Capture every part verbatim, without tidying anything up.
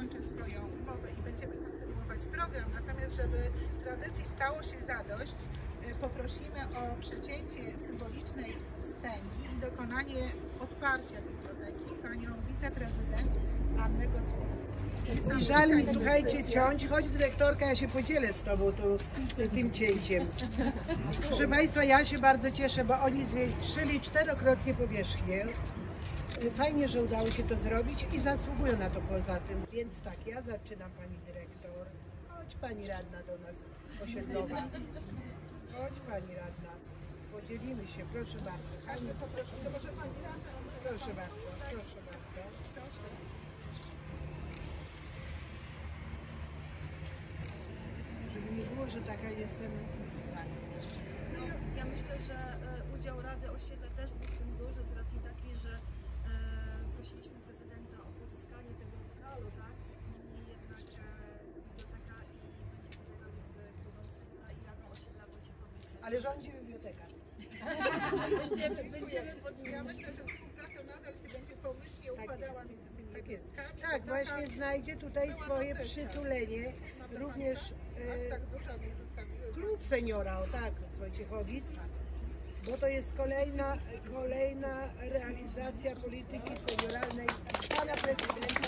kończy swoją umowę i będziemy kontynuować program. Natomiast żeby tradycji stało się zadość, poprosimy o przecięcie symbolicznej wstęgi i dokonanie otwarcia biblioteki panią wiceprezydent Annę Gocłowską. I żal mi, słuchajcie, ciąć, chodź dyrektorka, ja się podzielę z tobą to, tym cięciem. Proszę Państwa, ja się bardzo cieszę, bo oni zwiększyli czterokrotnie powierzchnię. Fajnie, że udało się to zrobić i zasługują na to poza tym. Więc tak, ja zaczynam, pani dyrektor. Chodź pani radna do nas osiedlowa. Chodź pani radna. Podzielimy się, proszę bardzo. Pani, poproszę, to może pani radna? Proszę bardzo, proszę bardzo. Proszę. Żeby nie było, że taka jestem. No, ja myślę, że e, udział Rady Osiedla też był w tym duży z racji takiej, że e, prosiliśmy prezydenta o pozyskanie tego lokalu, tak? Niemniej jednak e, biblioteka i będziemy teraz z klubem Sybra i Radą Osiedla Wojciechowice. Ale rządzi biblioteka. będziemy, będziemy pod nim. Ja myślę, że współpraca nadal się będzie pomyślnie układała jest. między tymi Tak jest. jednostkami. Tak, Taka właśnie znajdzie tutaj była swoje notycja. przytulenie. Również Tak, e, tak duża nie zostawiła. klub seniora, o tak, z Wojciechowic, bo to jest kolejna, kolejna realizacja polityki senioralnej pana prezydenta.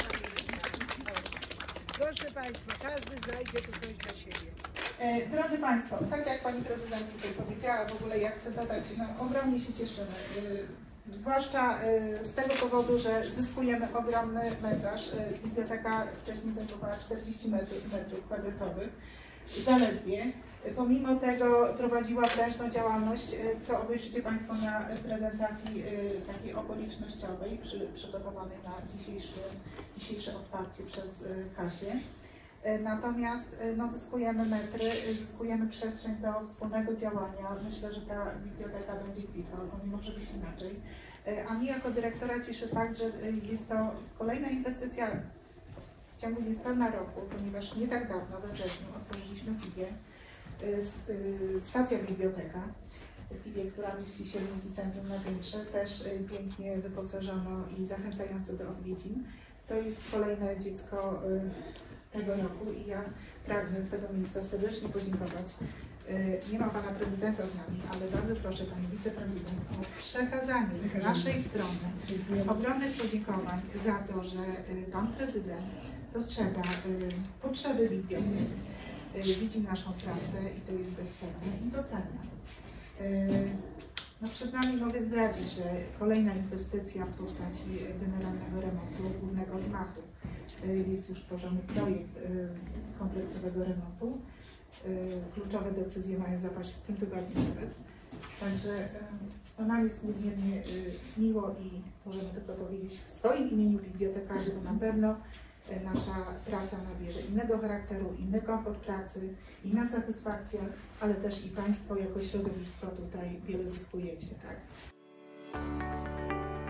Proszę Państwa, każdy znajdzie tu coś dla siebie. E, Drodzy Państwo, tak jak Pani Prezydent tutaj powiedziała, w ogóle ja chcę dodać, no, ogromnie się cieszymy, e, zwłaszcza e, z tego powodu, że zyskujemy ogromny metraż. E, biblioteka wcześniej zajmowała czterdzieści metrów kwadratowych, zaledwie. E, pomimo tego prowadziła prężną działalność, e, co obejrzycie Państwo na prezentacji e, takiej okolicznościowej, przy, przygotowanej na dzisiejsze, dzisiejsze otwarcie przez e, Kasię. Natomiast no, zyskujemy metry, zyskujemy przestrzeń do wspólnego działania. Myślę, że ta biblioteka będzie kwitła, bo nie może być inaczej. A mnie jako dyrektora cieszy fakt, że jest to kolejna inwestycja w ciągu niespełna roku, ponieważ nie tak dawno, we wrześniu, otworzyliśmy filię, stacja biblioteka. Filię, która mieści się w centrum na Piętrze, też pięknie wyposażono i zachęcająco do odwiedzin. To jest kolejne dziecko tego roku i ja pragnę z tego miejsca serdecznie podziękować. Nie ma Pana Prezydenta z nami, ale bardzo proszę Pani Wiceprezydent o przekazanie z naszej strony ogromnych podziękowań za to, że Pan Prezydent dostrzega potrzeby biblioteki, widzi naszą pracę i to jest bezcenne i docenia. No przed nami mogę zdradzić, że kolejna inwestycja w postaci generalnego remontu głównego gmachu. Jest już tworzony projekt kompleksowego remontu. Kluczowe decyzje mają zapaść w tym tygodniu nawet. Także no, nam jest niezmiernie miło i możemy tylko powiedzieć w swoim imieniu bibliotekarzy, bo na pewno nasza praca nabierze innego charakteru, inny komfort pracy, inna satysfakcja, ale też i Państwo jako środowisko tutaj wiele zyskujecie. Tak?